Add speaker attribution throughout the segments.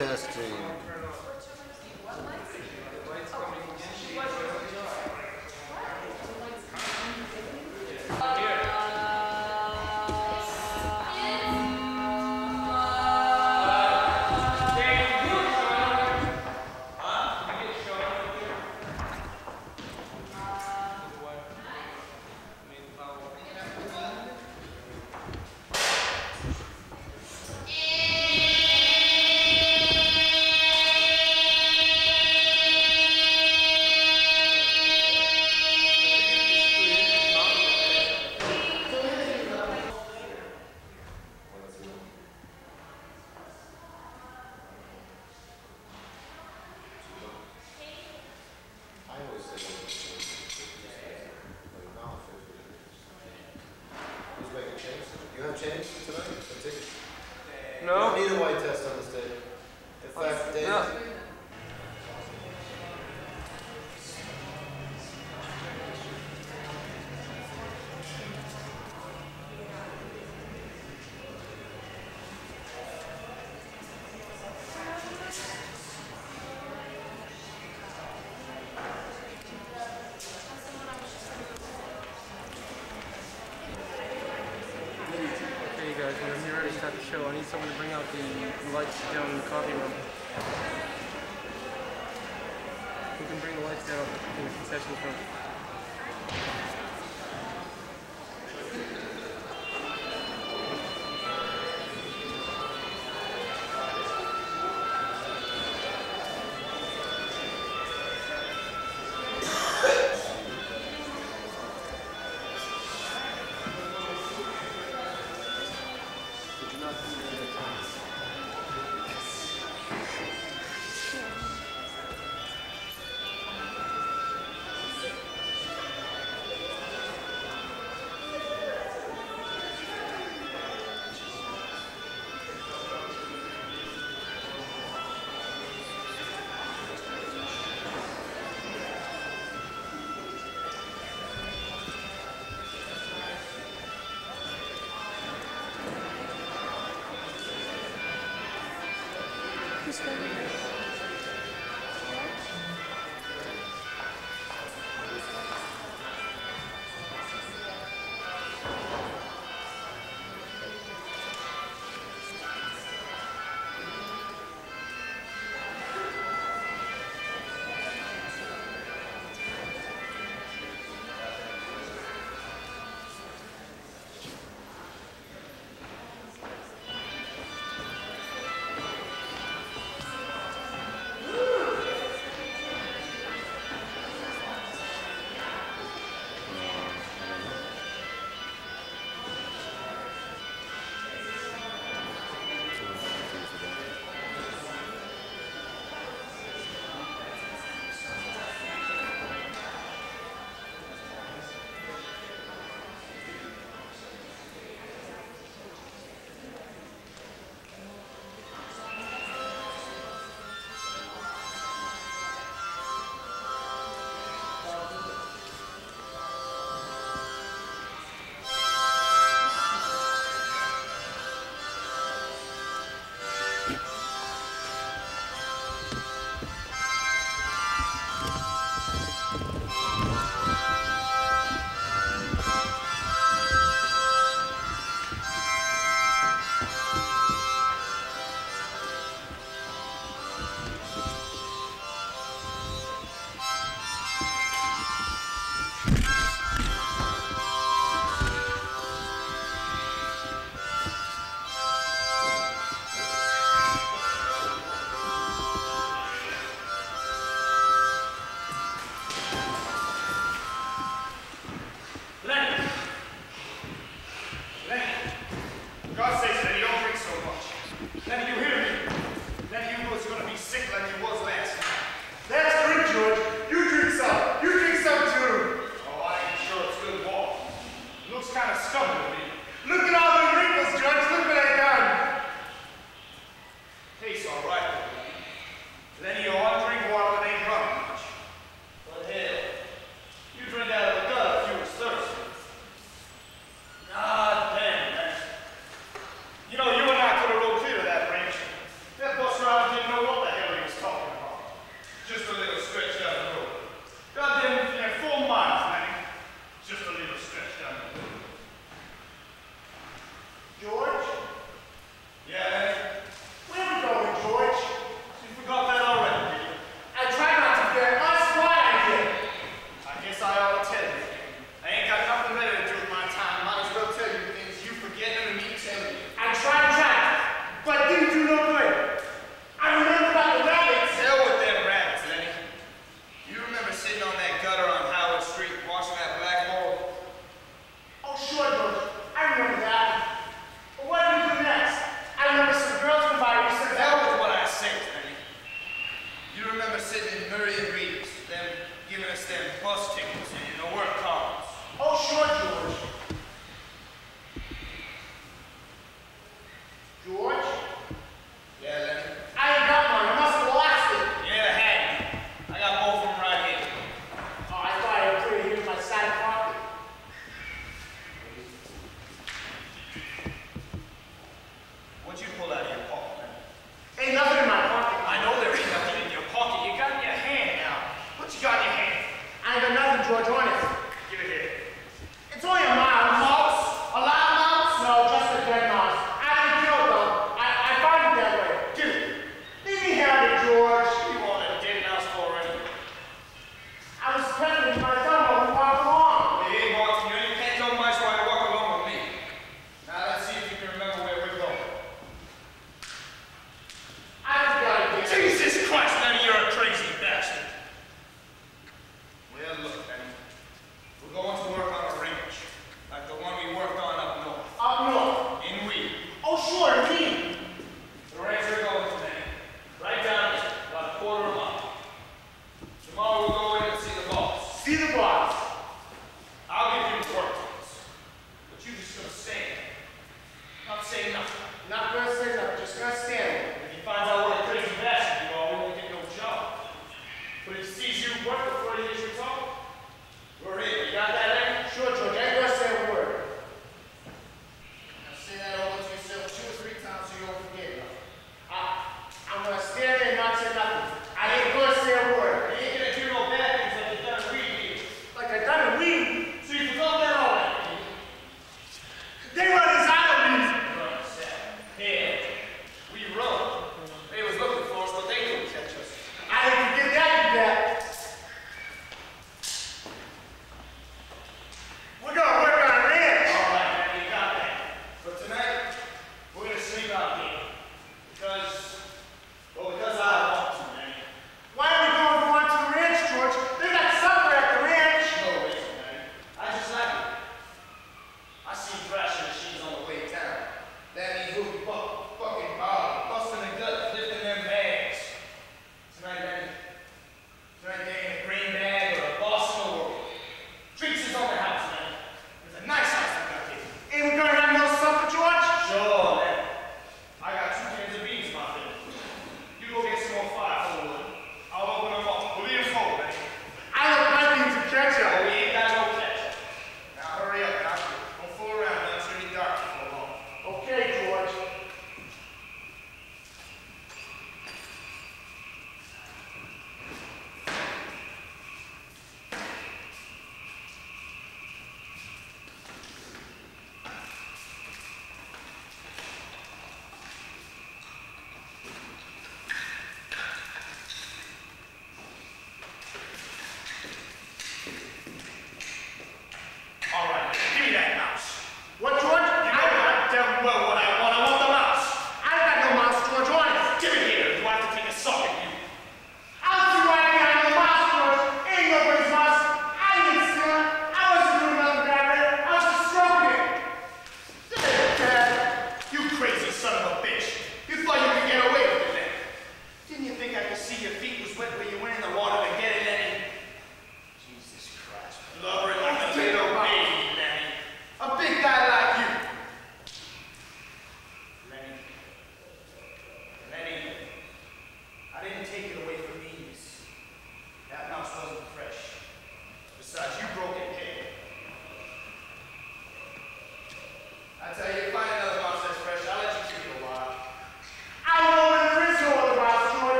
Speaker 1: Testing. You have change tonight? A ticket?
Speaker 2: No.
Speaker 1: You don't need a white test on this day. In fact, Dave.
Speaker 2: No. Okay, guys, when you're ready to start the show, I need someone to bring out the lights down in the coffee room. Who can bring the lights down in the concessions room?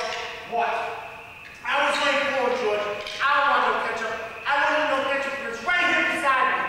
Speaker 3: What? I was laying forward, George. I don't want no ketchup. I don't need no ketchup, but it's right here beside me.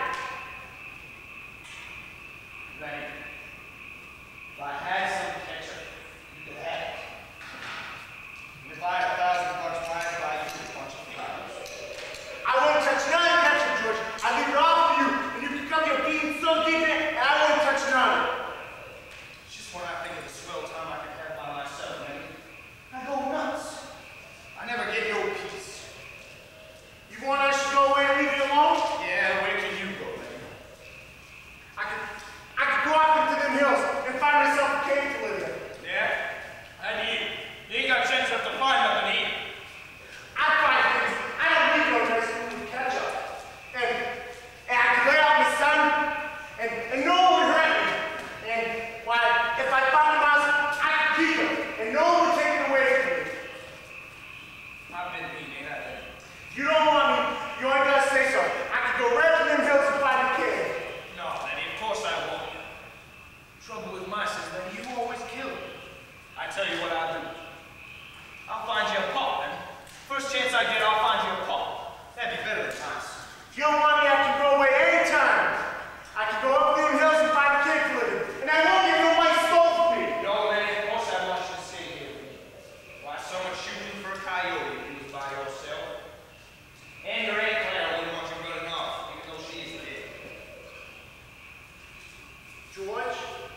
Speaker 3: Lenny, if I had some ketchup, you could have it. And if I had $1,000 trying to buy you a bunch of flowers. I won't touch none of the ketchup, George. I leave it all for you, and you can come your beans so deep in it, and I won't touch none of it. It's just when I think of the swell time I can have by myself, Lenny, I go nuts. I never get no peace. You want us to go away and leave you alone? Yeah, where can you go, Lenny? I could go off into them hills and find myself a cave to live in. Yeah? And you ain't got a chance enough to find nothing to eat. I find things. I don't need no nice food to catch up. And I could lay out in the sun and no one would hurt me. And why, if I found a mouse, I could keep it and no one would take it away from me. I've been eating that. If you don't want me, you ain't gotta say so. I could go right to them hills and find a cave. No, Lenny, of course I won't. Trouble with mice is that you always kill them. I tell you what I'll do. I'll find you a paw, then. First chance I get, I'll find you a paw. That'd be better than mice. If you don't want me, I can go away anytime. I can go up them hills and find a cave to live in. And I won't get no mice stole from me. No, Lenny, of course I want you to stay here with me. Why so much shooting for a coyote if you was by yourself? And your Aunt Claire wouldn't want you running off, even though she is dead. George?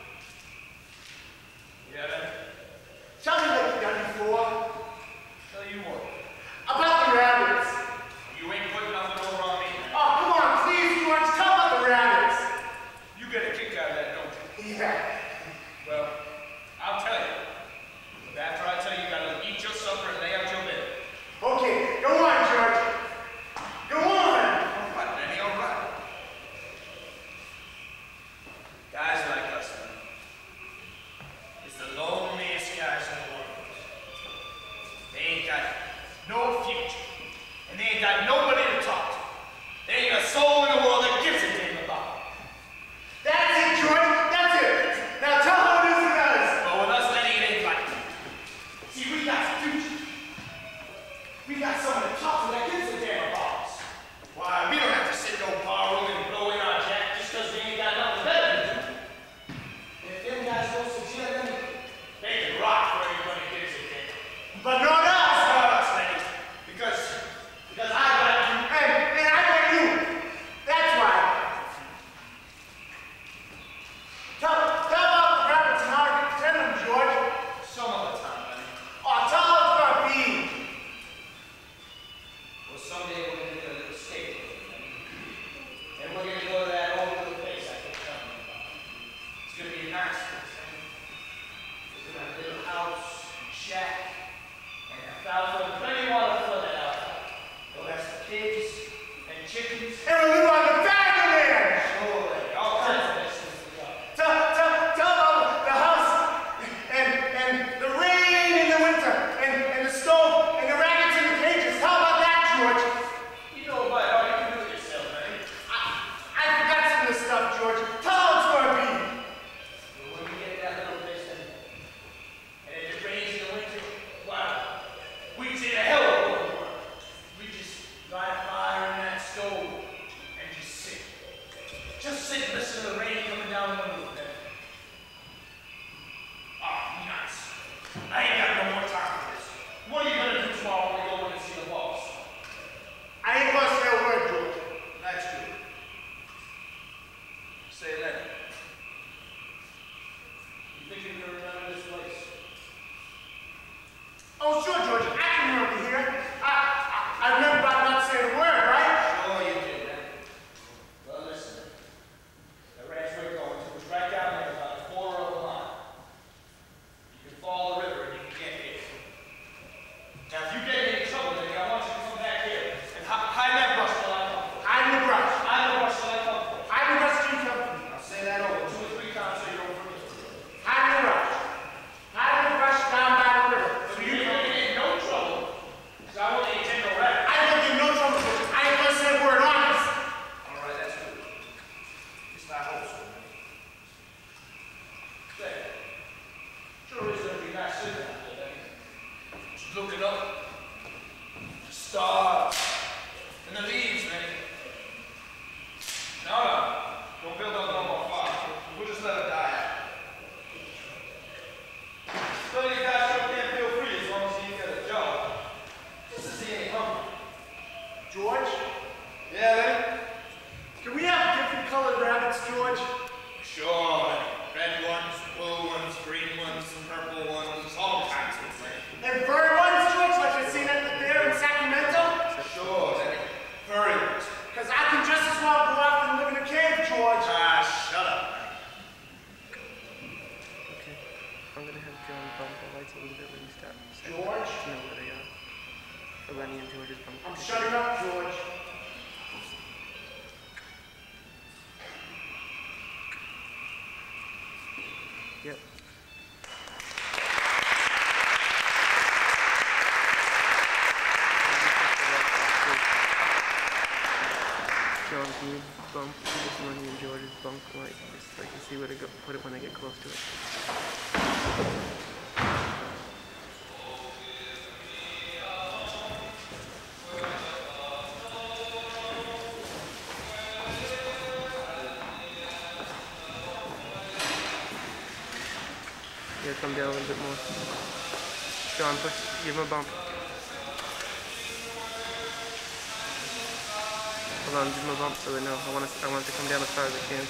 Speaker 3: Yeah, then? Tell me what you've done before. Tell you what? About the rabbits. You ain't putting nothing over on me. Oh, come on, please, George. Tell about the rabbits. You get a kick out of that, don't you? Yeah. Well, I'll tell you. But after I tell you, you gotta eat your supper and lay out your bed. Okay, go on, George. Go on. All right, Lenny, all right. Guys like us, man. It's the loneliest guys in the world. They ain't got no future. And they ain't got nobody to talk to. There ain't a soul in the world that gives a damn about it. That's it, George. That's it. Now tell how it is with us. Well, with us, Lenny, it ain't like that. See, we got a future. We got someone to talk to that gives a damn about us. Why, we don't have to sit in no bar room and blow in our jack just because we ain't got nothing better to do. If them guys go to jail, then they can rock where everybody gives a damn. But not us! Not us, Lenny. Because I got you, and I got you. That's why. Tell about the rabbits and how to tend them, George. Some other time, Lenny. Oh, tell how it's gonna be. Well, someday we're gonna do a little escape, Lenny. And we're gonna go to that old little place I kept telling you about. It's gonna be a nice place, Lenny. It's gonna have a little house, shack, and a fountain, plenty of water to fill that out. We'll have some pigs and chickens. And we'll live on the family land! Sure, Lenny. All kinds of nice things to go. Tell about the house and the rain in the winter and the stove and the rabbits in the cages. How about that, George? You know about it all you can do it yourself, Lenny. I forgot some of this stuff, George. Tell how it's gonna be. Well, when we get to that little place, and if it rains in the winter, wow, we can see the hell of a world. We just light a fire in that stove and just sit. Just sit and listen to the rain coming down the roof there. Ah, nice. I ain't got no more time for this. What are you gonna do tomorrow when we go in and see the boss? I ain't gonna say a word, George. That's good. Say Lenny. You think you can remember this place? Oh, sure, George. I can remember here. I remember about not saying a word, right? Sure you did, Lenny. Well, listen. The ranch we're going to is right down there, about a quarter of a mile. You can follow the river and you can get here. Now, if you get in any trouble, Lenny, I want you to come back here and hide that brush till I come for you. Hide in the brush. Hide in the brush till I come for you. Hide in the brush till you come for me. I'll say that over 2 or 3 times so you don't forget. Hide in the brush. Hide in the brush down by the river. So you don't get in no trouble. Because I won't let you take no rabbit. I won't get in no trouble. I ain't gonna say a word on this. All right, that's good. At least I hope so. Say, sure is gonna be nice sitting out there, Lenny. Just look looking up. Stars. And the leaves, man. No. Don't build up no more fire. We'll just let it die out. So you guys sure can't feel free as long as you get a job. Just to see any hungry.
Speaker 4: George?
Speaker 3: Yeah, man?
Speaker 4: Can we have different colored rabbits, George?
Speaker 3: Sure. Red ones, blue ones, green ones, purple ones, all kinds of things.
Speaker 4: And furry ones, George, like I seen at the fair in Sacramento?
Speaker 3: Sure, then furry ones.
Speaker 4: Because I can just as well go out and live in a cave, George.
Speaker 3: Ah, shut up.
Speaker 2: Okay. I'm gonna have John bump the lights a little bit when you stop.
Speaker 4: George?
Speaker 2: To know where they are. For Lenny and George's bump.
Speaker 4: I'm shutting up, George.
Speaker 2: Yep. John, can you bump this Lenny and George's bump light just so I can see where to go, put it when they get close to it? Yeah, come down a little bit more. John, push, give him a bump. Hold on, give him a bump so they know. I want it to come down as far as it can.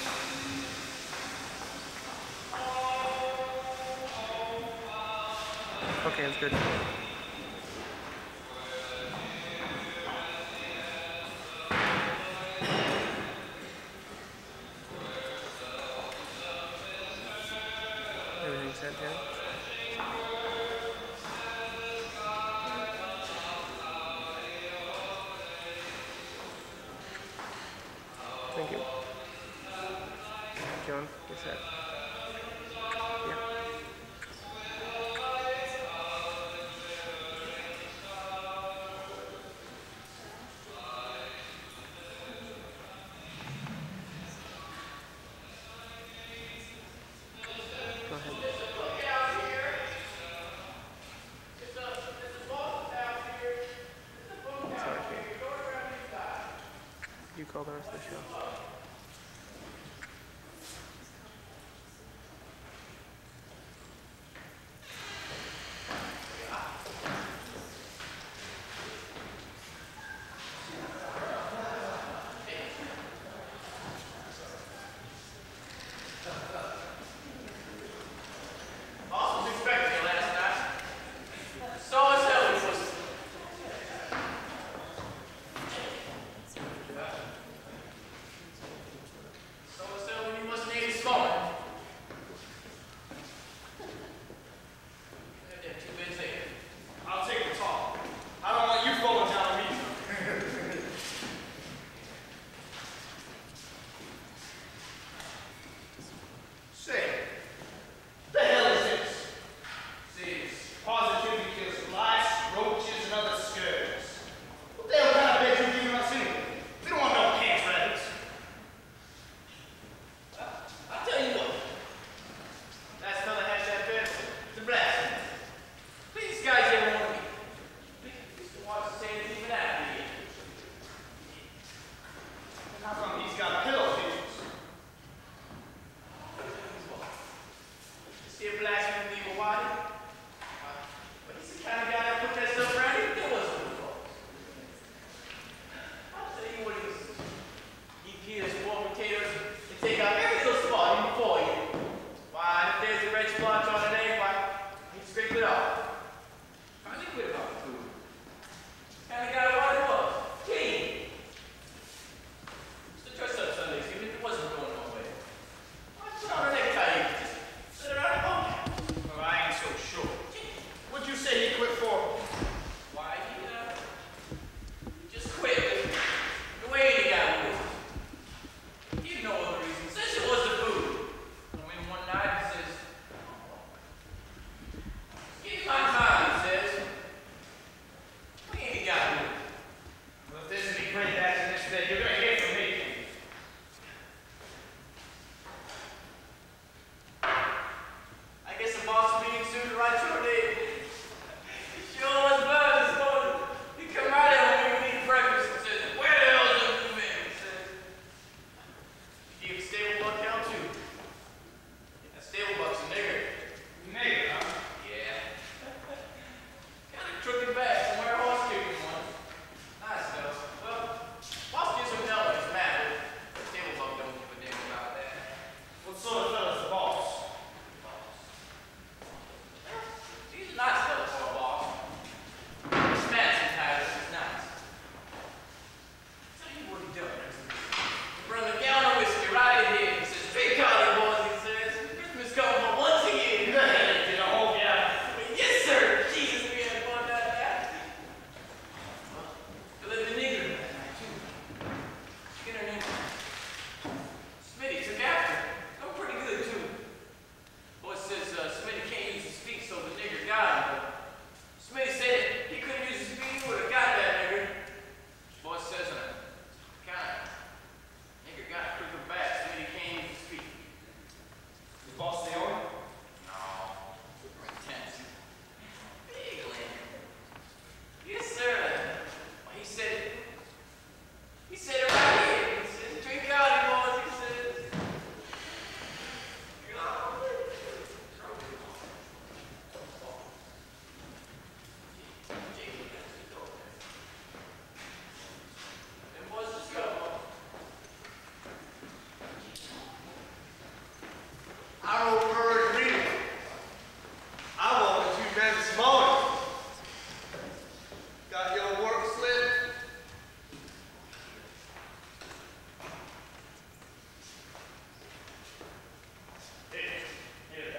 Speaker 2: Okay, that's good. Everything's set down. Thank you. John, you're set. Yeah. Go ahead. Sorry, Kate. You call the rest of the show.
Speaker 3: crooked back and wear a horse kicking one. Nice though. Well, boss gives him hell if it's mad. The table bug don't give a damn about that.
Speaker 4: What sort of fella's the boss?
Speaker 3: He's a nice fellow for a boss. His fancy title is nice. Tell you what he does. He brung a gallon of whiskey right in here. He says, "Big collie boys," he says. "Christmas comes but once a year."
Speaker 4: Did a whole gallon.
Speaker 3: Yes, sir. Jesus, we had fun that night. Well, we let the nigger that night, too. Get her name. Smitty took after her. I'm pretty good, too. Boy says Smitty can't use his feet, so the nigger got him. But Smitty said he couldn't use his feet, he would have got that nigger. Boy says, nigger got a crooked back, Smitty can't use his feet.
Speaker 4: Is boss the owner?
Speaker 3: No, super intense. Big land. Yes, sir. Well, he said it right here. He says, "Drink out, you boys," he says. Them boys just go.
Speaker 1: I wrote Murray Reed. I wanted you men this morning. Got your work slip?
Speaker 4: Here.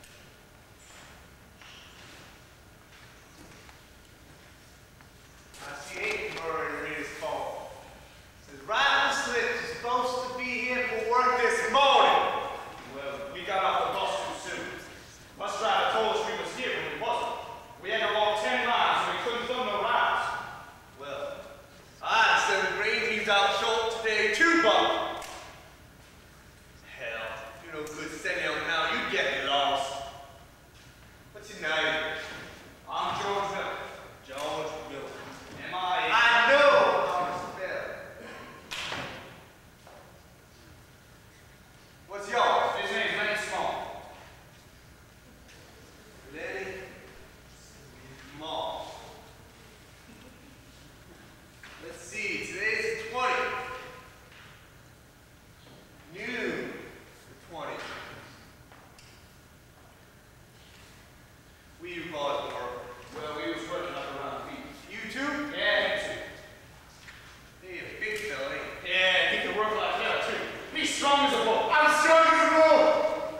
Speaker 1: I see ain't Murray Reed's fault. Says right on the slip, you're supposed to be here for work this morning.
Speaker 4: Well, we got off the bus too soon. Bus driver told us we was here when we wasn't. We had to walk 10 miles and we couldn't throw no rides.
Speaker 1: Well, I had 7 grain teams out short today too, Buck. Hell, you're no good sending out now. You get me lost. What's your name?
Speaker 4: I'm George Miller.
Speaker 1: George Miller.
Speaker 4: M.I.A.
Speaker 1: I know how to spell. What's yours?
Speaker 4: His name's Lenny Small.
Speaker 1: Lenny Small. Let's see, today's the 20th. Noon, the 20th. We you boys work.
Speaker 4: Well, we was working up around the beach.
Speaker 1: You too?
Speaker 4: Yeah, him too.
Speaker 1: Hey, a big fella, ain't you?
Speaker 4: Yeah, he can work like hell too. He's strong as a bull.
Speaker 1: I'm strong as a bull.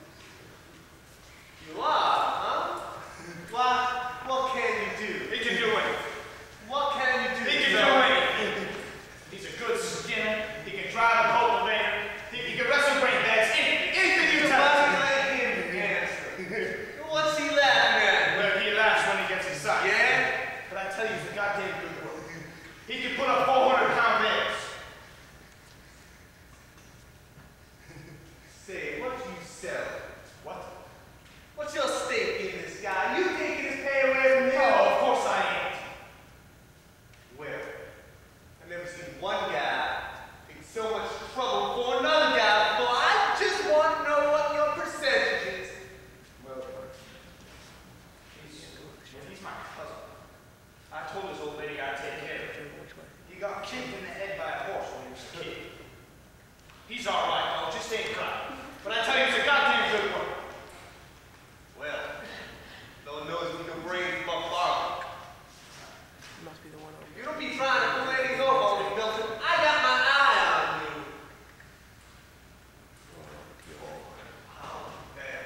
Speaker 1: You are, huh? What can you do?
Speaker 4: He can do anything.
Speaker 1: What can you do?
Speaker 4: He can do anything. He's a good skinner. He can drive a cultivator. He can wrestle great bags. Anything you tell him.
Speaker 1: Let him answer. What's he laughing at?
Speaker 4: Well, he laughs when he gets excited.
Speaker 1: Yeah?
Speaker 4: But I tell you, he's a goddamn good worker. He can put up 400-pound bears.
Speaker 1: Say, what do you sell?
Speaker 4: What?
Speaker 1: What's your stake in this guy? You taking his pay away from him?
Speaker 4: No, of course I ain't.
Speaker 1: Well, I've never seen one guy take so much trouble for another guy before. I just want to know what your percentage is.
Speaker 4: Well, he's my cousin. I told this old lady I'd take care of him. He got kicked in the head by a horse when he was a kid. He's all right, though, just ain't crying. But I tell you, he's a goddamn good worker.
Speaker 1: Well, Lord knows we can bring Buck Farley.
Speaker 2: Must be the one over
Speaker 1: You don't be trying to pull anything over on me, Milton. I got my eye on you.
Speaker 2: to your right.
Speaker 1: Oh, there.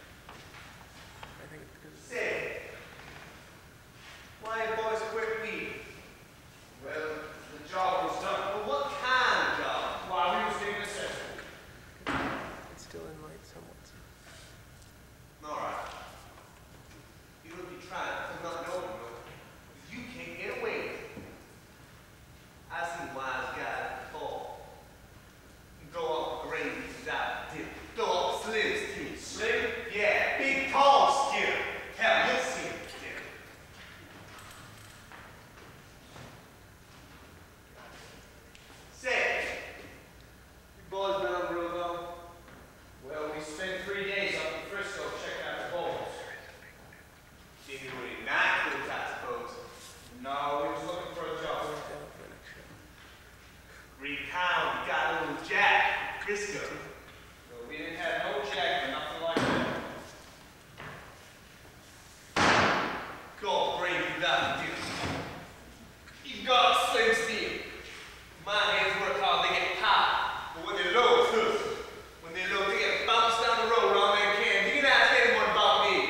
Speaker 2: I think it's because
Speaker 1: Say, why you boys quit weed?
Speaker 4: Well, the job was done.
Speaker 1: Well, what kind of job?
Speaker 4: While we was digging the cesspool.
Speaker 2: it's still in light somewhat.
Speaker 1: All right. You don't be trying to put nothing over me. You can't get away with it. I've seen wise guys before. You go up grades without dip. Go up Slim's team.
Speaker 4: Slim?
Speaker 1: Yeah, big tall skinner. Hell, you'll see him dip. you've got to do. You've got to slim steel. My hands work hard, they get hot. But when they're low, it's good. When they're low, they get bounced down the road on their can. You can ask anyone about me.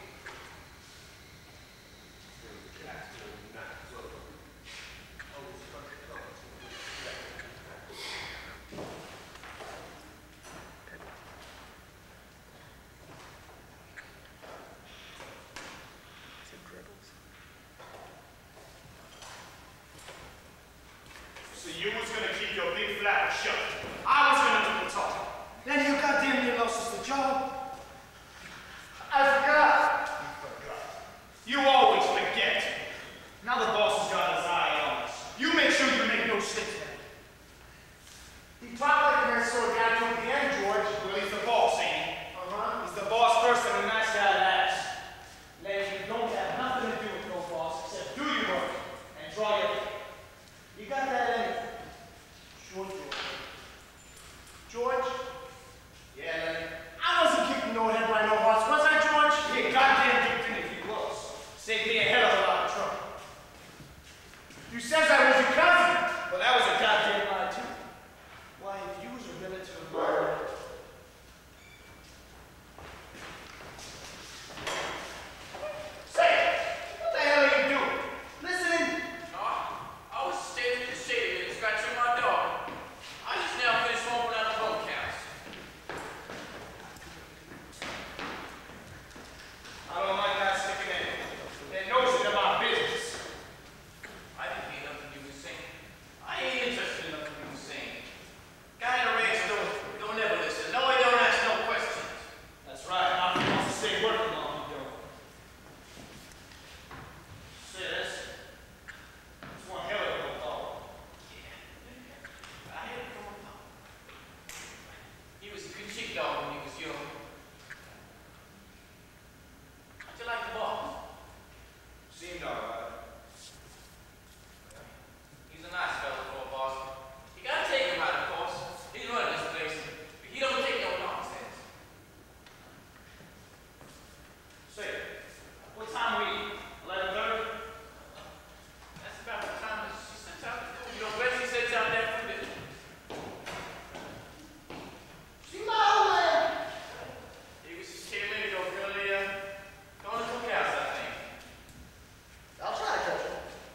Speaker 4: So you was gonna keep your big flap shut. I was gonna do the talking. Then you goddamn near lost us the job. I forgot. You always forget. Now the boss has got his eye on us. You make sure you make no mistakes. He talked like an sort of guy toward the end, George. Well, he's the boss, ain't he? Uh-huh. He's the boss first and a nice guy last. Ladies, you don't have nothing to do with no boss except do your work and draw your pay. You got that in you? Sure, George. George? Yeah, Lenny. I wasn't kicking no head by no boss, was I, George? Yeah, goddamn good thing if he was. Saved me a hell of a lot of trouble. You says I was your cousin. Well, that was a goddamn lie, too. Why, if you was a relative of mine. Say, what the hell are you doing? Listen.
Speaker 5: I was standing in the shade and scratching my dog. I just now finished smoking out the bunkhouse.
Speaker 4: I don't like that sticking in. They're nosing about business.
Speaker 5: I didn't hear nothing you were saying. I ain't interested in nothing you were saying. Guy in the ranch don't ever listen. No, he don't ask no questions.
Speaker 4: That's right. Now if he wants to stay working on, he don't. See this? It's one hell of a dog.
Speaker 5: Yeah. I had it from a pop. He was a good chick dog when he was young. How'd you like the boss?
Speaker 4: Seemed alright.
Speaker 5: He's a nice fellow for a boss. You gotta take him out, of course. He's running this place, but he don't take no nonsense.
Speaker 4: Say, what time we eat? 11:30?
Speaker 5: That's about the time that she sets out the food. You know, Bessie sets out that food.
Speaker 4: See my old man?
Speaker 5: He was just here a minute ago, Billy. Going to the cookhouse, I think.
Speaker 3: I'll try to catch him.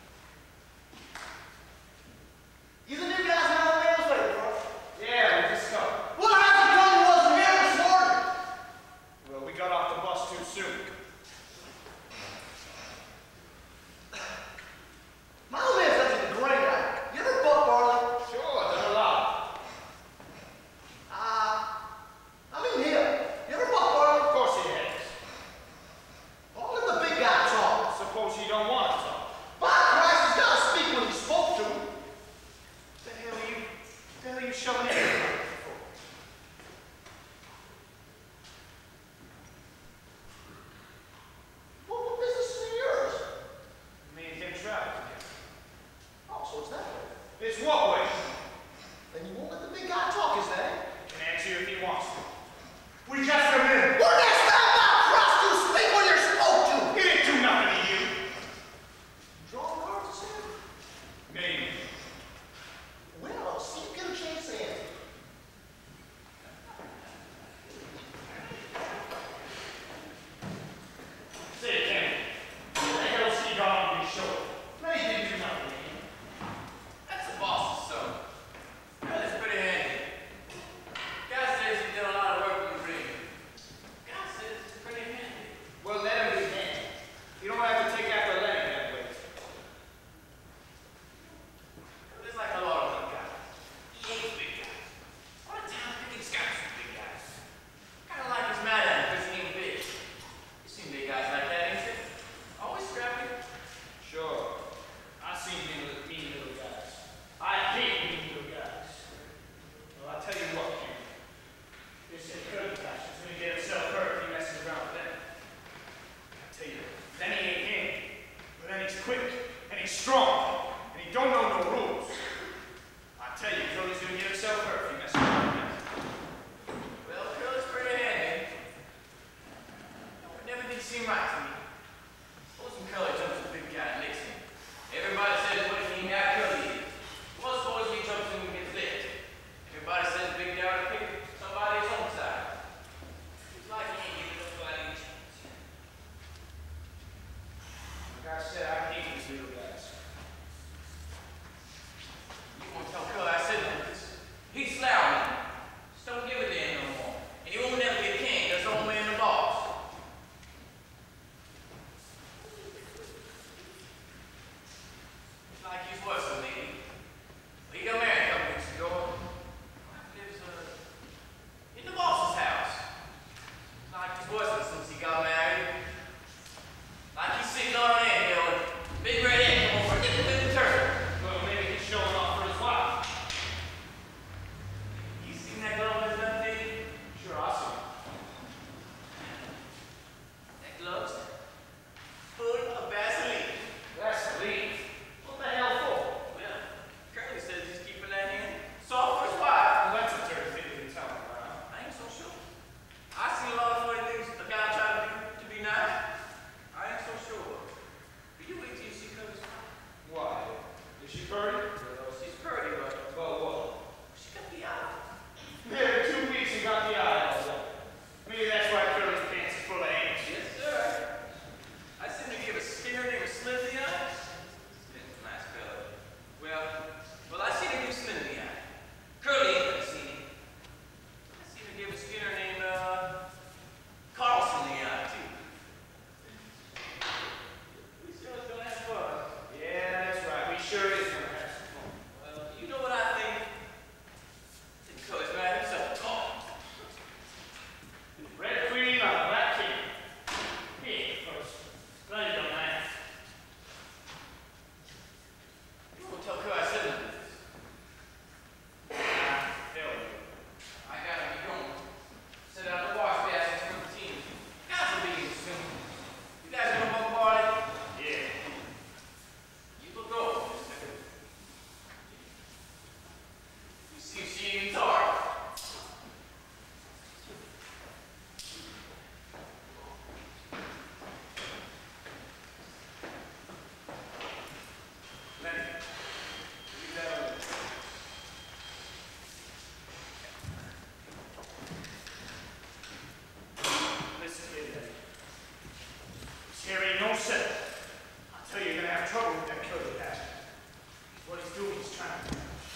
Speaker 3: You the new guys in old man's way, bro?
Speaker 4: Yeah, we just got.
Speaker 3: Well, how's it going? You wasn't here this morning.
Speaker 4: Well, we got off the bus too soon.
Speaker 3: My old man's such a great guy. You ever buck barley?
Speaker 4: Sure, done a lot.
Speaker 3: I mean him. You ever buck barley?
Speaker 4: Of course he has.
Speaker 3: Oh, let the big guy talk.
Speaker 4: Suppose he don't want to talk.
Speaker 3: By Christ, he's got to speak when he's spoke to.
Speaker 4: What the hell are you shoving in here for?
Speaker 3: What business is it yours?
Speaker 4: Me and him travel together.
Speaker 3: Oh, so it's that way.
Speaker 4: It's what way?
Speaker 3: Then you won't let the big guy talk, is that?
Speaker 4: Can answer you if he wants to. We just come in.
Speaker 3: We're next time by Christ, you speak when you're spoke to.
Speaker 4: He didn't do nothing to you.
Speaker 3: Drawing cards, Sam?
Speaker 4: Maybe.
Speaker 3: Well, I'll see you get a chance to answer.
Speaker 4: Say, Kenny. What the hell's he got on his shoulder? No, he didn't do nothing to you.
Speaker 5: That's the boss's son. Well, it's pretty handy. Guy says he did a lot of work with the ring. Guy says it's pretty handy.
Speaker 4: Well, let him be handy. You don't have to take after Lenny that way.
Speaker 5: There's like a lot of them guys. He hates big guys. All the time picking scouts with big guys. Kinda like he's mad at him because he ain't big. You seen big guys like that, ain't you? Always scrappy.
Speaker 4: Sure. I've seen mean little guys. I hate mean little guys. Well, I'll tell you what, Kenny. This Kirby guy is going to get himself hurt if he messes around with them. I tell you, Lenny ain't him. But Lenny's quick, and he's strong, and he don't know no rules. I tell you, Curly's going to get himself hurt if he messes around with them.
Speaker 5: Well, Curly's pretty handy. No, it never did seem right to me. Supposing Curly jumps a big guy.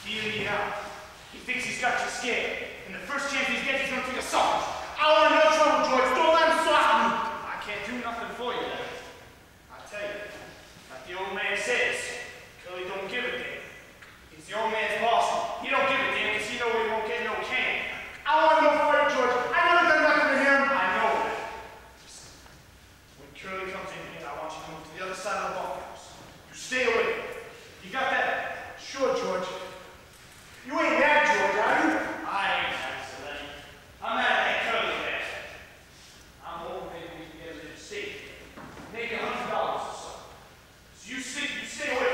Speaker 4: feeling you out. He thinks he's got you scared, and the first chance he gets, he's gonna take a sausage. I want no trouble, George. Don't let him stop me. I can't do nothing for you, Larry. I tell you, like the old man says, Curly don't give a damn. He's the old man's boss. He don't give a damn because he knows he won't get no can. I want no fight, George. I never done nothing to him. I know that. When Curly comes in here, I want you to move to the other side of the bunkhouse. You stay away. You got that? Sure, George. You ain't mad, George, are you? I ain't mad, Selene. I'm mad at that Curly man. I'm hoping maybe we can get a little safe. Maybe $100 or so. So you stay away.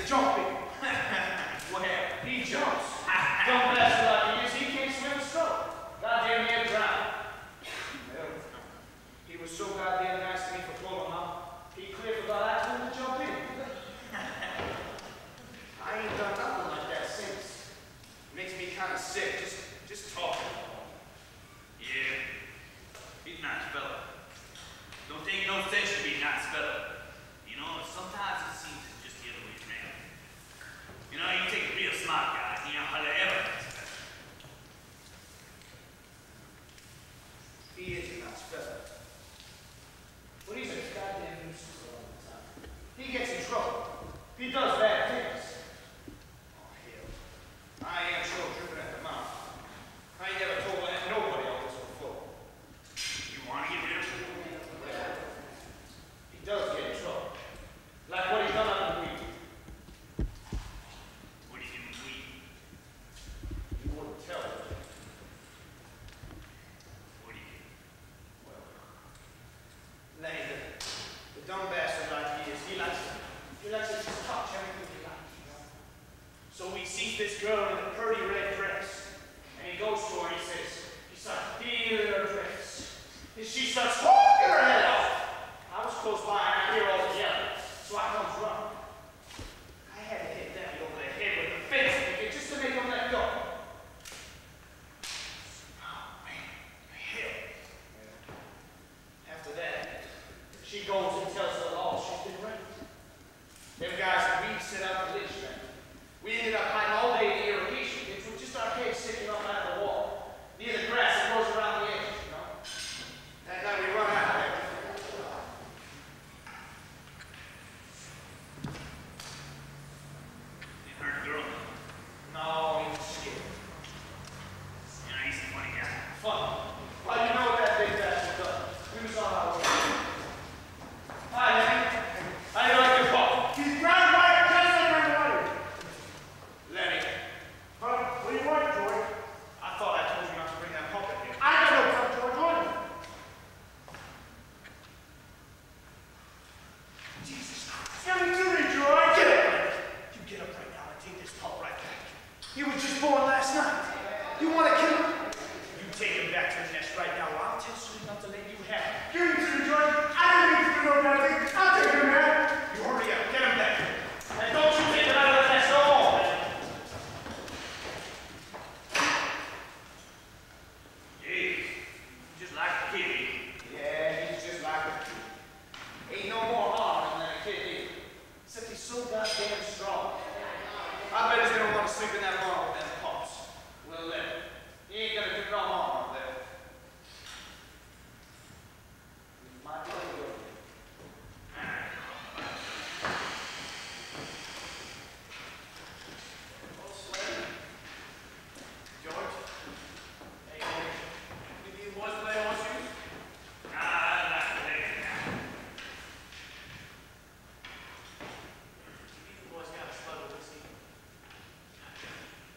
Speaker 3: jumping.
Speaker 5: Well,
Speaker 3: He jumps. Dumb bastard like he is, he can't swim a stroke. Goddamn near drowned. Well, he was so goddamn nice to me for pulling him out. He clear forgot I told him to jump in. I ain't done nothing like that since.
Speaker 5: makes me kind of sick just talking. Yeah, he's a nice fella. Don't take no offense to be a nice fella. You know, sometimes it seems it's just the other way around. You know, you take a real smart guy, you know how to ever.
Speaker 3: He is a nice fella. But he's a goddamn nuisance all the time. He gets in trouble. He does bad things. Oh, hell. I am sure driven at the mouth. I ain't never told nobody all this before.
Speaker 5: You want to get rid of him?
Speaker 3: He does get in trouble. Like what he done on the weed.
Speaker 5: What do you do with weed?
Speaker 3: You wouldn't tell me.
Speaker 5: What do you do?
Speaker 3: Well, Lenny, the dumb bastard like he is, he likes to just touch everything he likes, you know? So he sees this girl in a pretty red dress, and he goes to her and he starts feeling her dress. And she starts talking her head off. I was close by and I hear all the yelling, so I comes running. I had to hit Lenny over the head with the fence ticket just to make him let go. Oh, man, hell. After that, she goes and tells the law she's been raped. Them guys and we set out the leash, man. We ended up hiding all day in the irrigation ditch with just our heads sticking up out of the wall. Near the grass that grows around the edges, you know? That night we run out of there.
Speaker 5: You hurt a girl?
Speaker 3: No, he was scared.
Speaker 5: You know, he's a funny guy.
Speaker 3: Fun. Well, you know what that big bastard does? We was on our way. Hi, Lenny. How do you like your pup? He's brown white, just like my mother. Lenny. Huh? What do you want, George? I thought I told you not to bring that pup in here. I got no pup, George. What? Jesus Christ. Let me do it, George. Get up, Lenny. You get up right now and take this pup right back. He was just born last night. You want to kill him? You take him back to the nest right now, or I'll tell Sweet not to let you have him. Give him to me, George. I don't need to do no nothing. I'll take him back. You hurry up. Get him back. And don't you take him out of the nest no more, man.
Speaker 5: Hey, just like a kid.
Speaker 3: Yeah, he's just like a kid. Ain't no more harm than a kid either. Except he's so goddamn strong. I bet he's gonna want to sleep in that barn with them pups. We'll let him. He ain't gonna do no harm up there. My boy.
Speaker 5: George?
Speaker 3: Hey, you boys play horseshoes?
Speaker 5: Nah, I like to play it now.
Speaker 3: You boys got a slug of whiskey.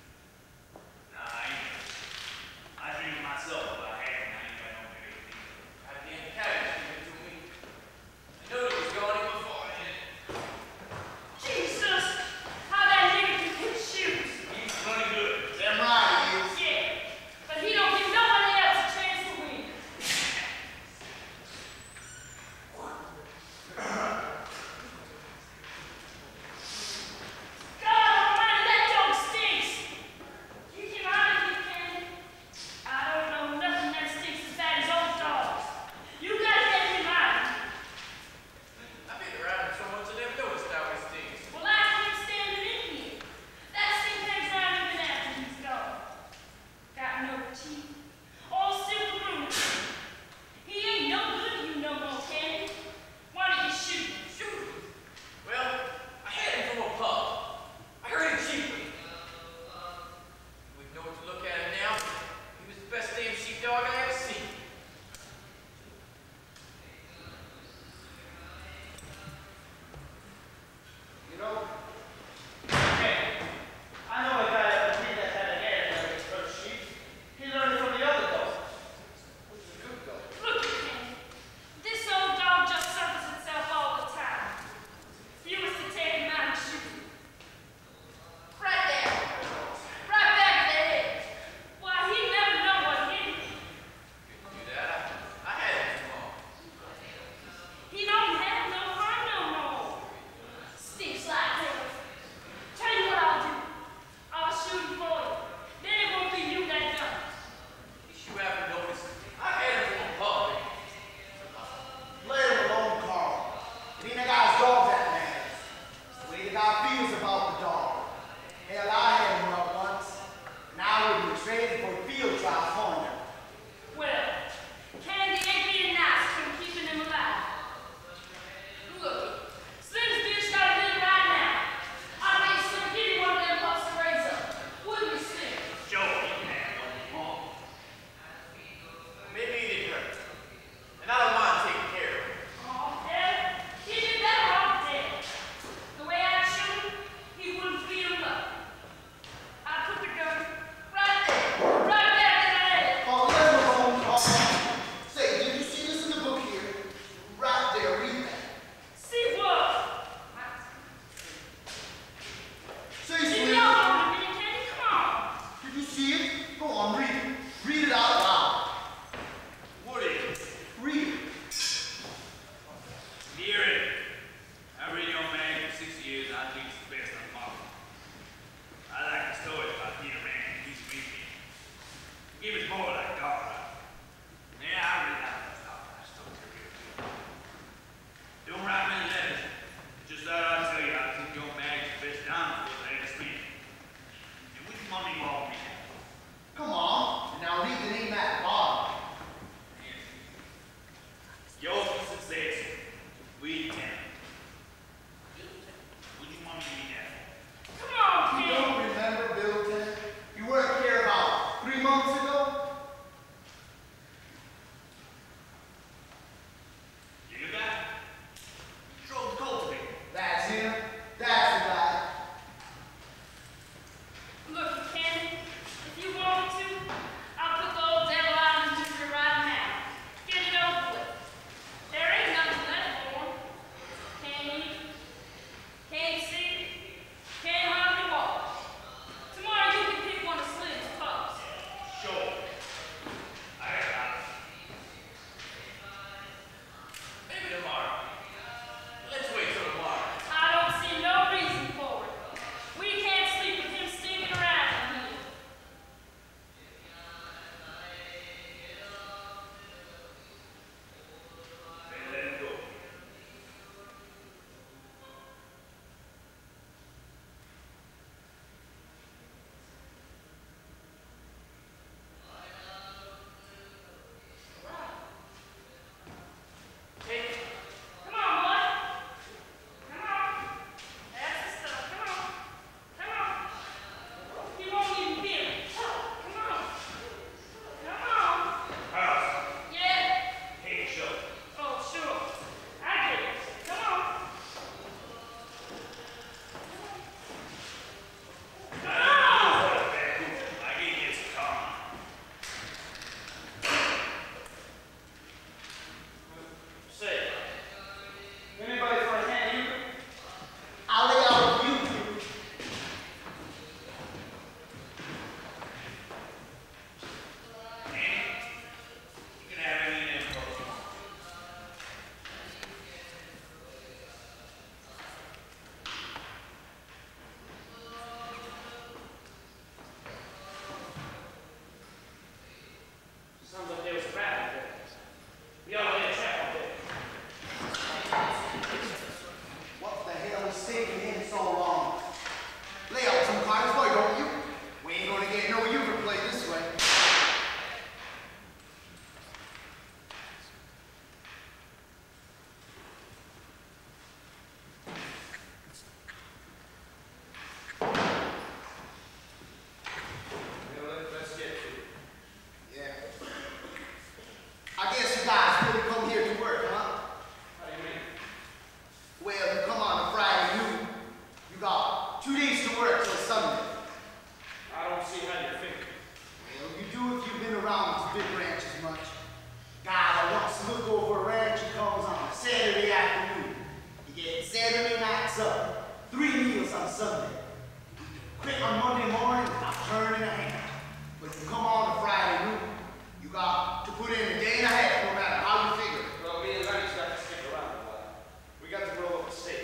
Speaker 3: work till Sunday.
Speaker 4: I don't see how you think.
Speaker 3: Well, you do if you've been around these big ranches much. Guy that wants to look over a ranch, he comes on a Saturday afternoon. You get Saturday night supper, 3 meals on Sunday. Quit on Monday morning without turning a hand. But if you come on a Friday noon, you got to put in a day and a half no matter how you figure it.
Speaker 4: Well, me and Lenny's got to stick around a while. We got to roll up a steak.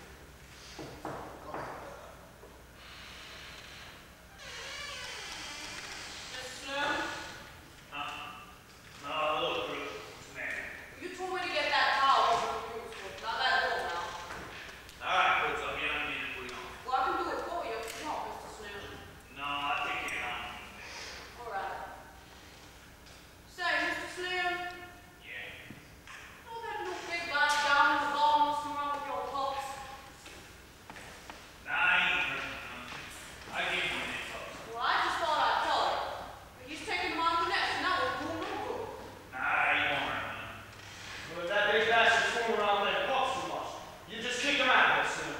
Speaker 3: Go ahead.
Speaker 5: Mr. Slim,
Speaker 6: No, look, Bruce. What's the matter?
Speaker 5: you told me to get that towel over the roof. Now let it go now.
Speaker 6: All right, Bruce, I'll get on the minute for you.
Speaker 5: Well, I can do it for you if you want, Mr. Slim.
Speaker 6: No, I take care of it.
Speaker 5: All right. Say, Mr. Slim,
Speaker 6: Yeah.
Speaker 5: know that new big guy down in the ball messing around with your pups?
Speaker 6: Nah, I ain't hurt none. I gave him an info.
Speaker 5: Well, I just thought I'd tell you. But he's taking them on the nest, and that will do him no good.
Speaker 6: Nah, he won't hurt none.
Speaker 4: Well, if that big bastard's fooling around with that pups too much, you just kick him out of there soon.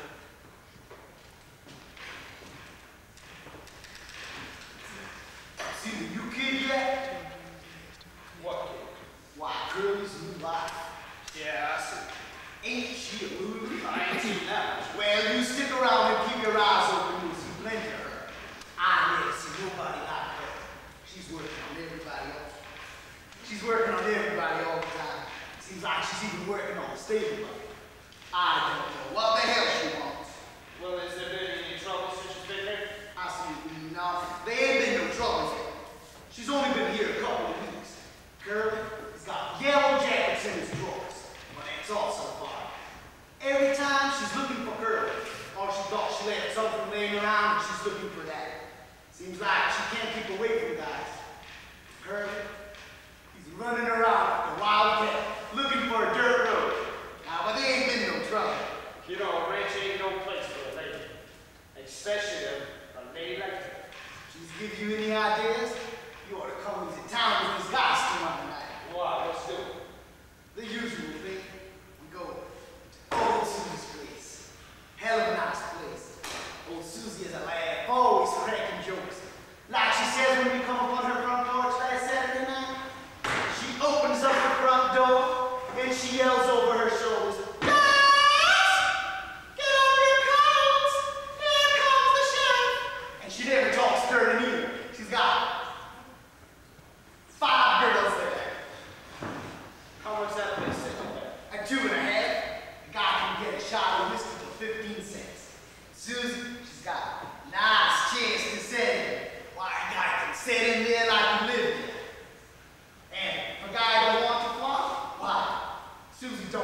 Speaker 3: See the new kid yet?
Speaker 4: What kid?
Speaker 3: Why, Curly's new life.
Speaker 4: Yeah, I see.
Speaker 3: Ain't she a movie?
Speaker 4: I ain't seen that much.
Speaker 3: Well, you stick around and keep your eyes open. You'll see plenty of her. I never see nobody like her. She's working on everybody else. She's working on everybody all the time. Seems like she's even working on the stable buddy. I don't know what the hell she wants.
Speaker 4: Well, has there been any trouble since you've been here?
Speaker 3: I see you mean now. There ain't been no trouble yet. She's only been here a couple of weeks. Curly has got yellow jackets in his drawers. But that's all so far. Every time she's looking for Curly, or she thought she left something laying around and she's looking for that. Seems like she can't keep away from guys. Curly, he's running around like a wildcat, looking for a dirt road. Now, but there ain't been no trouble.
Speaker 4: You know, a ranch ain't no place for a lady. Especially a lady like her.
Speaker 3: She's give you any ideas? You ought to come into town with these guys tomorrow night.
Speaker 4: Why? Let's do it.
Speaker 3: The usual thing. We go to old Susie's place. Hell of a nice place. Old Susie is a laugh, always cracking jokes. Like she says when we come up on her front porch last Saturday night. She opens up the front door and she yells over her shoulders, "Guys! Get over your coats! Here comes the sheriff!" And she never talks dirty either. She's got 5 girls there.
Speaker 4: How much that place sit there?
Speaker 3: At 2.5, a guy can get a shot of whiskey for 15 cents. Susie, she's got a nice chance to set in. Why, a guy can sit in there like he lived there. And if a guy don't want to flaunt, why, Susie don't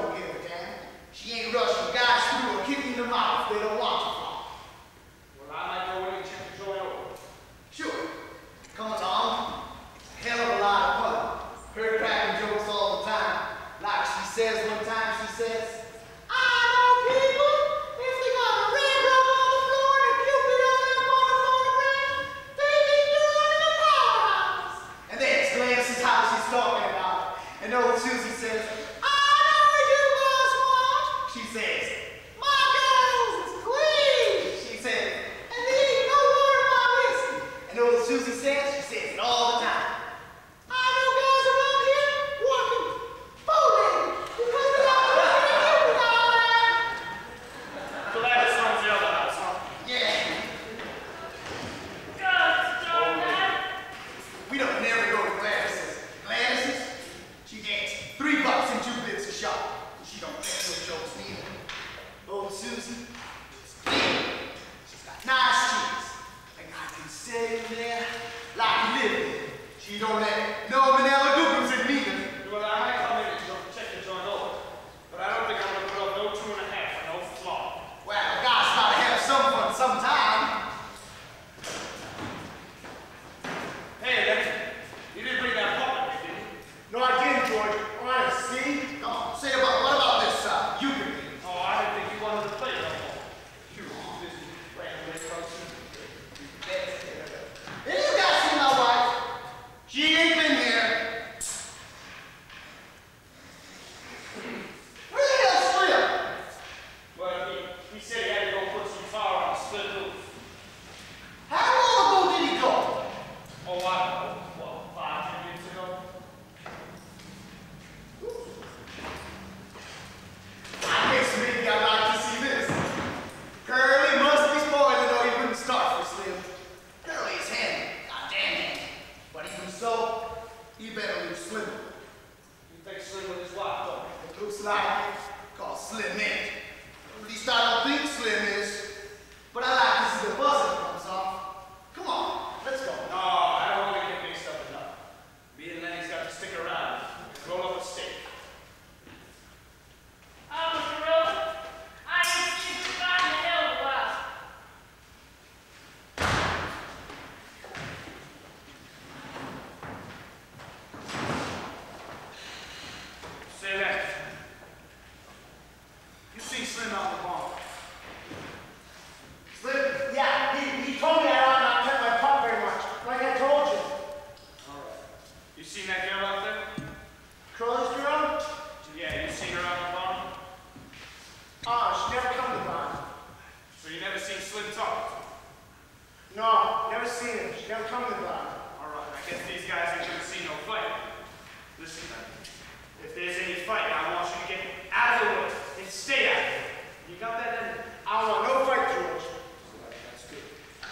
Speaker 3: No, never seen him. She never come to the bar.
Speaker 4: All right, I guess these guys ain't gonna see no fight. Listen, man. If there's any fight, I want you to get out of the way and stay out of it. You got that, Eddie?
Speaker 3: I don't want no fight, George.
Speaker 4: That's good.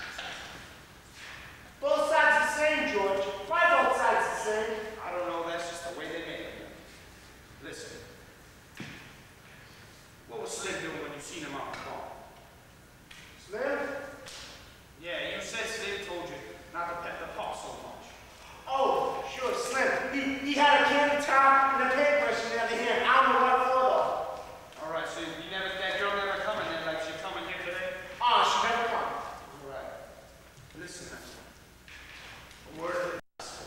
Speaker 3: Both sides the same, George. Why both sides the same?
Speaker 4: I don't know, that's just the way they make it. Listen. What was Slim doing when you seen him on the phone?
Speaker 3: Slim?
Speaker 4: Yeah, you said Slim told you not to pet the paw so much.
Speaker 3: Oh, sure, Slim. He had a candy top and a paintbrush in the other hand. I don't know what for, though.
Speaker 4: All right, so that girl never coming in like she coming here today?
Speaker 3: Oh, she never come.
Speaker 4: All right. Listen, man. A word of advice.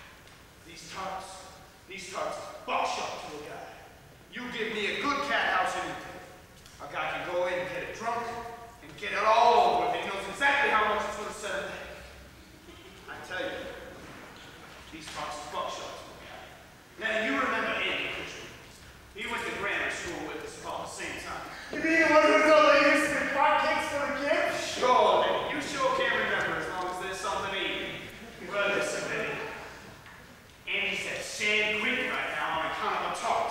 Speaker 4: These tarts, buckshot to a guy. You give me a good cat house in a guy can go in and get it drunk and get it all over with. He knows exactly how much it's going to set him. I tell you, these tarts is buckshot to a guy. Now, you remember Andy Kuchel. He went to grammar school with us about the same time.
Speaker 3: You mean the one who was the latest in pot cakes for the kids?
Speaker 4: Sure, Eddie. You sure can't remember as long as there's something to eat. Well, listen, Eddie. Andy's at Sand Creek right now on account of a tart.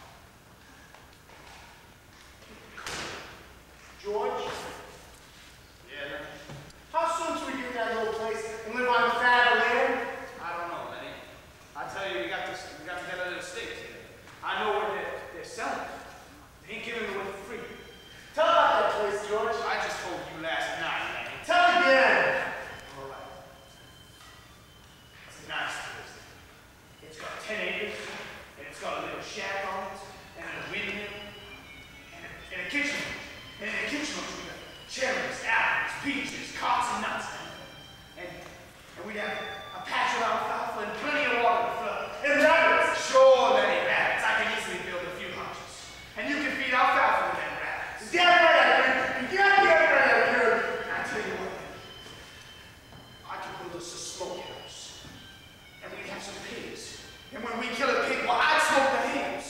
Speaker 3: George,
Speaker 4: Yeah, man.
Speaker 3: how soon till we get that little place and live on the fat land?
Speaker 4: I don't know, Eddie. I tell you, we got to get out of the States. I know where they're selling it. They ain't giving it away for free.
Speaker 3: Tell about that place, George.
Speaker 4: I just told you last night, Eddie.
Speaker 3: Tell again.
Speaker 4: All right. It's a nice place. It's got 10 acres, and it's got a little shack on it, and a windmill, and a kitchen. And in the kitchen, we got cherries, apples, peaches, cots, and nuts. And we'd have a patch of alfalfa and plenty of water to flood.
Speaker 3: And rabbits.
Speaker 4: Sure, Lenny, rabbits. I can easily build a few hutches. And you can feed alfalfa to them rabbits.
Speaker 3: Damn right I can. You got damn right I can.
Speaker 4: I tell you what, I could build us a smokehouse. And we'd have some pigs. And when we kill a pig, well, I'd smoke the hams.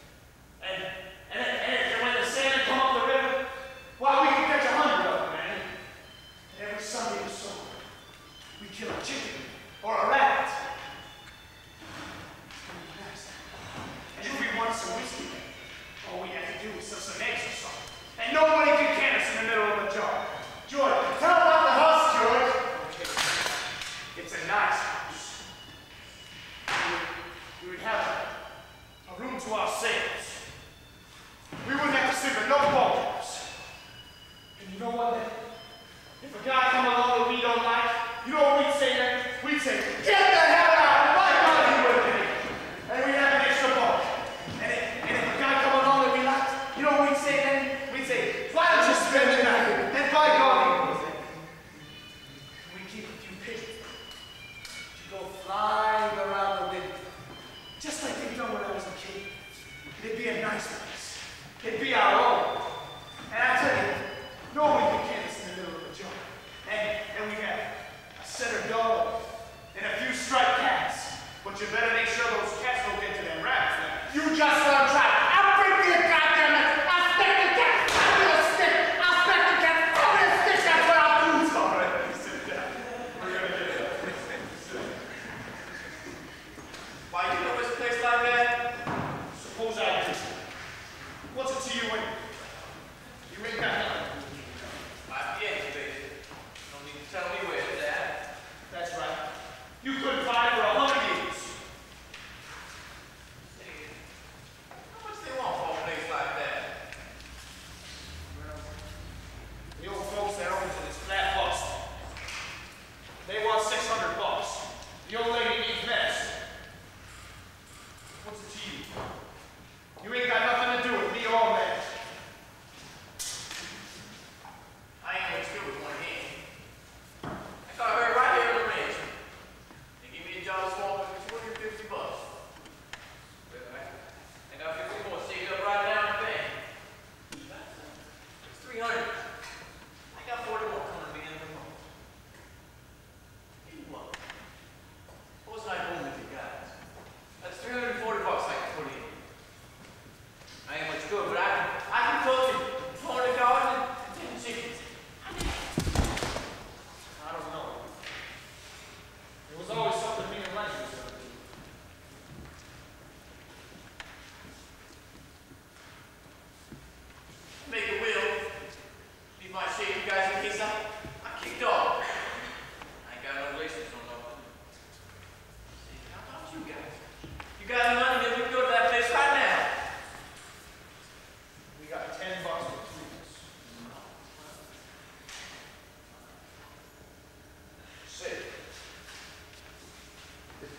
Speaker 4: And when the salmon come up the river, well, we can catch 100 of them, man. And every Sunday or so, we kill a chicken or a rabbit. And if we want some whiskey, all we have to do is sell some eggs or something. And nobody can can us in the middle of a jar.
Speaker 3: George, tell about the house, George.
Speaker 4: Okay. It's a nice house. We would have a room to ourselves. We wouldn't have to sleep in no ballrooms. And you know what? If a guy come along that we don't like, you know what we'd say then? We'd say,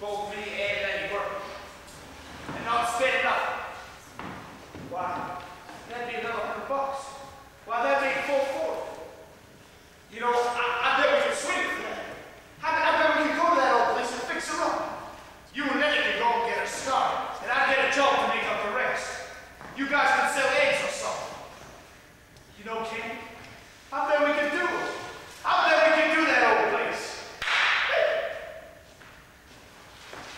Speaker 4: both me and Lenny working. And not spend nothing. Why? That'd be another $100. Why, that'd be full forward. You know, I bet we can swing it for that. I bet we can go to that old place and fix her up. You and Lenny can go and get her started, and I get a job to make up the rest. You guys can sell eggs or something. You know, Ken, I bet we can do it. I bet we can do that old place.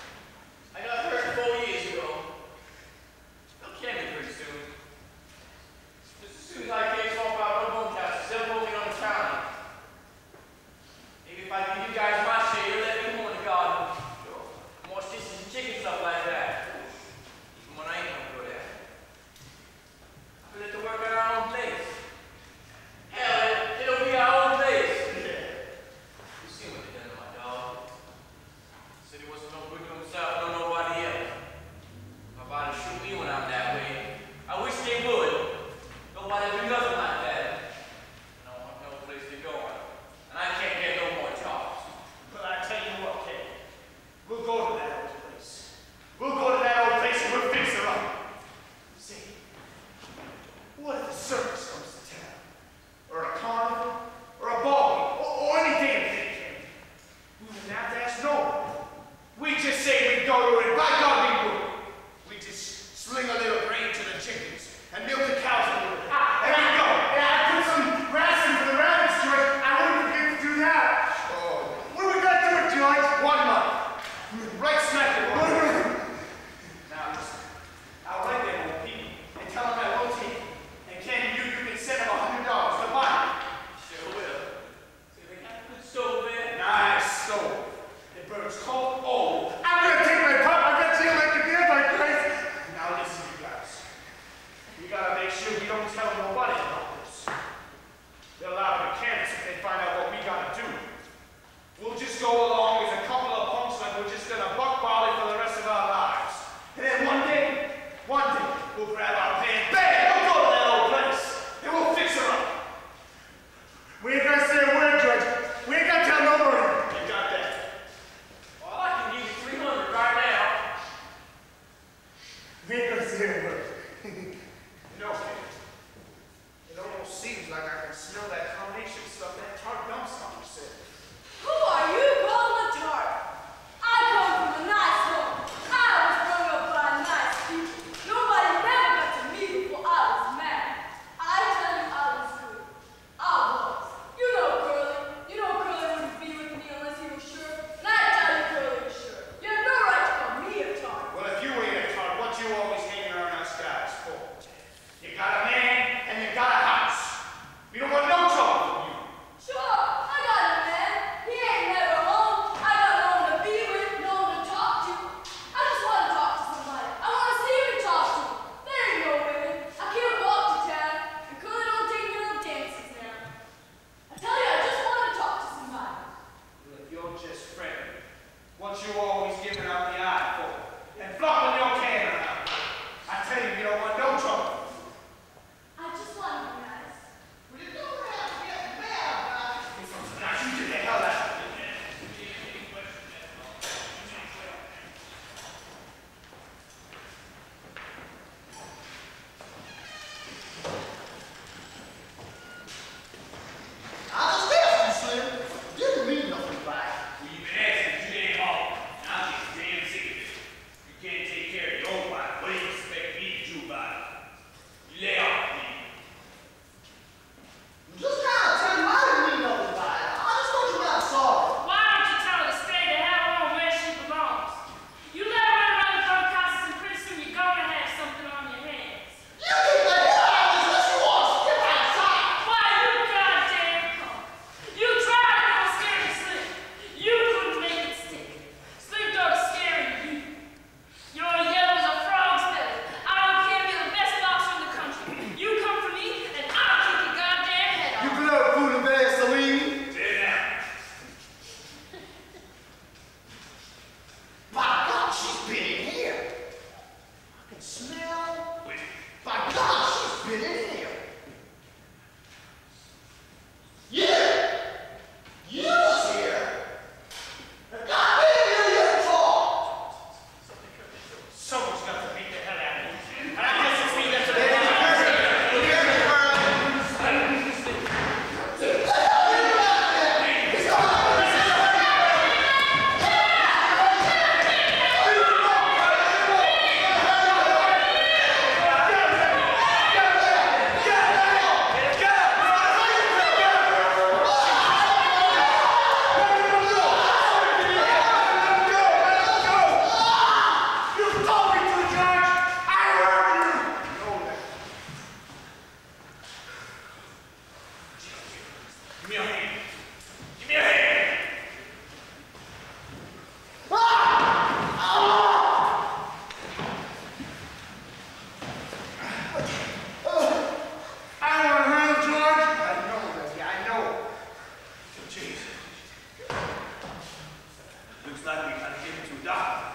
Speaker 6: Looks like we gotta get him to a doctor.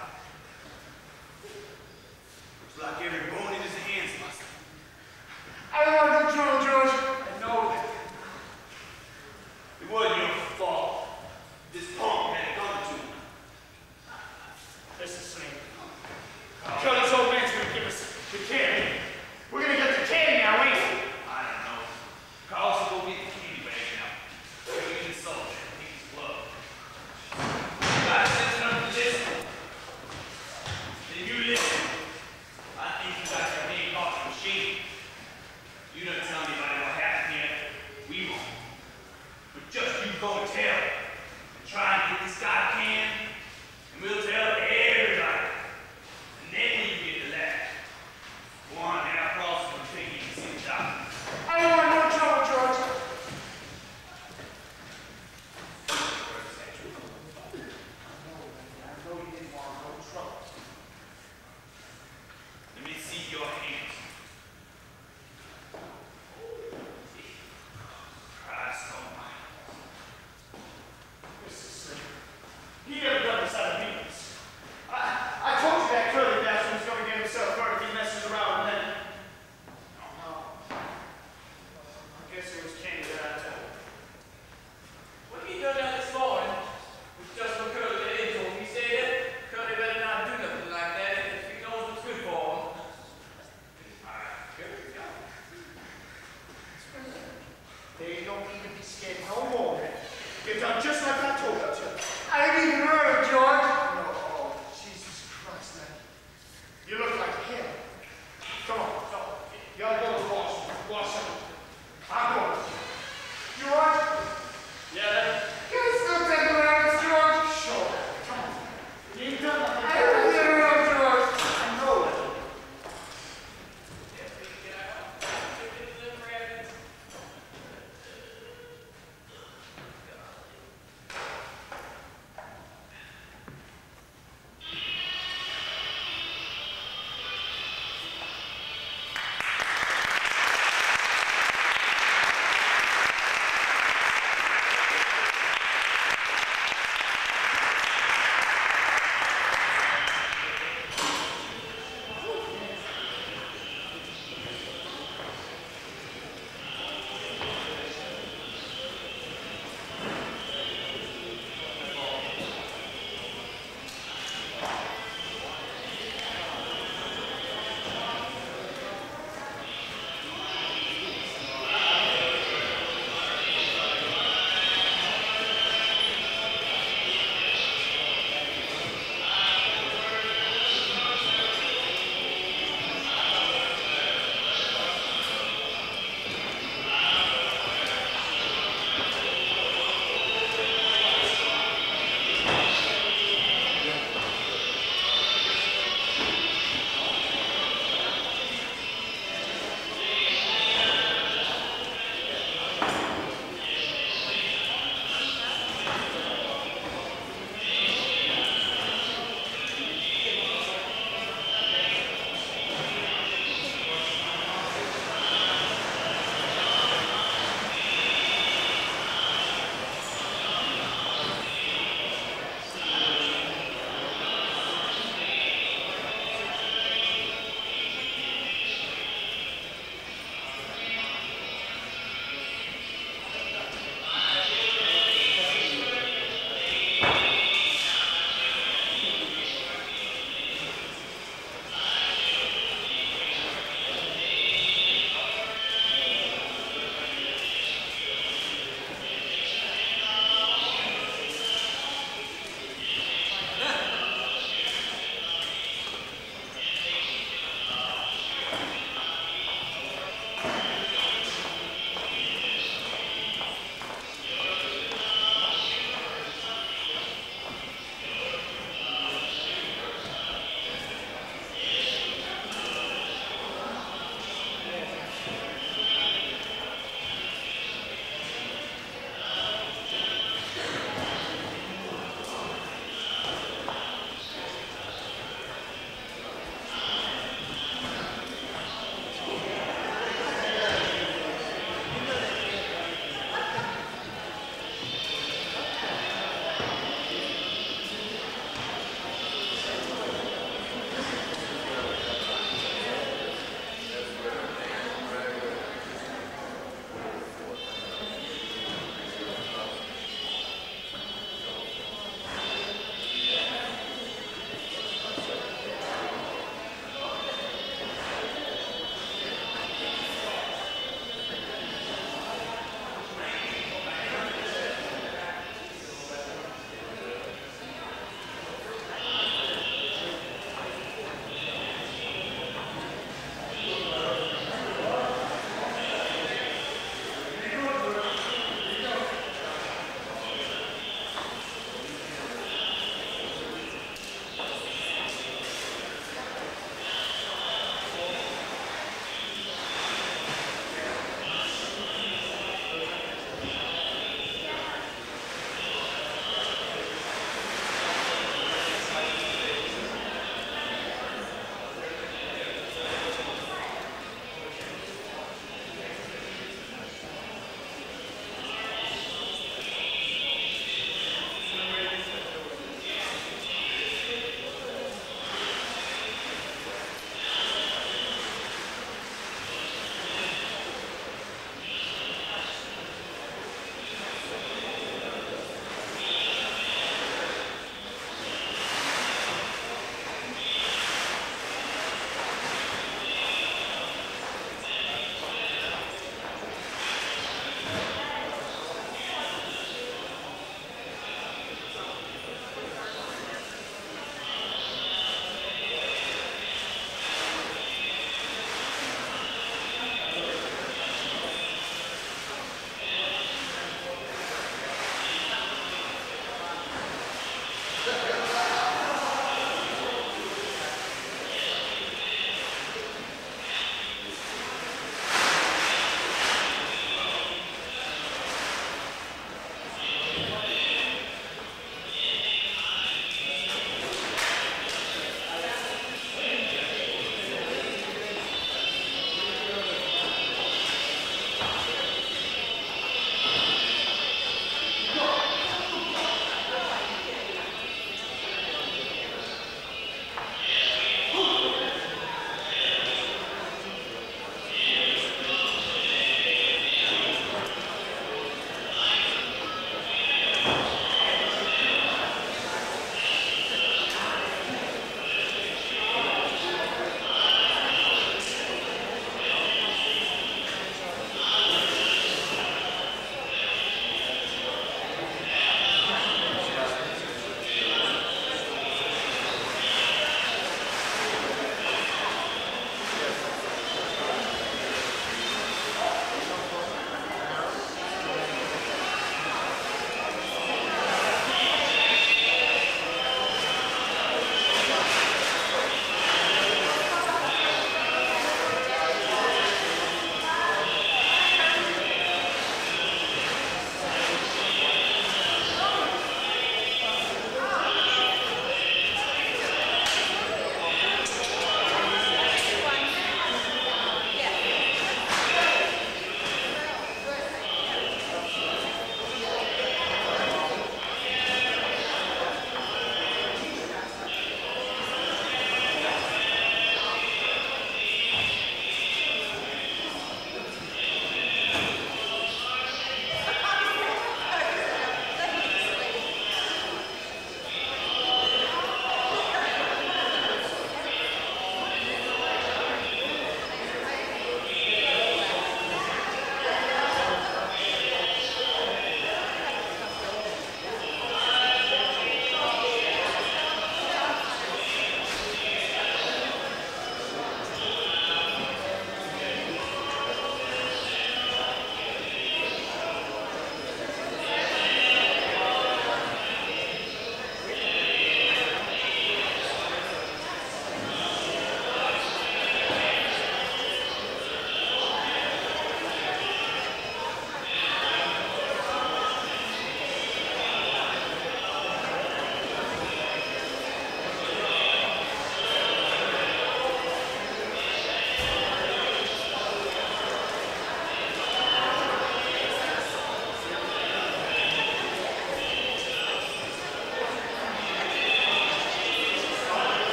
Speaker 6: Looks like every bone in his hand's busted.
Speaker 3: I don't want to control, George.
Speaker 6: I know that. It wasn't your fault. This punk had a gun to him.
Speaker 3: Listen, Slim. Kill this old man's gonna give us the kid. We're gonna get the kid now, ain't we?
Speaker 6: I don't know. Carlson, go get the candy bag now. Go get the soldier. Take his blood. You guys listen up to this. Then you listen. I think you got your name off the machine. You don't tell anybody what happened here. We won't. But just you go and tell. And try and get this guy can. And we'll tell everybody. And then we can get the lad. Go on now, Carlson, and take you to see the doctor.
Speaker 3: I don't want no trouble, George. I know you didn't want no trouble.
Speaker 6: Let me see your hands. Christ almighty.
Speaker 3: Listen, Slim. He never done this out of meanness. I told you that curly bastard was gonna get himself hurt if he messes around with him. No. I guess it was Kenny that I told.
Speaker 5: When he done that this morning, was just what Curly let into him. He said that Curly better not do nothing like that if he knows what's good for him.
Speaker 3: There you don't need to be scared no more. You done just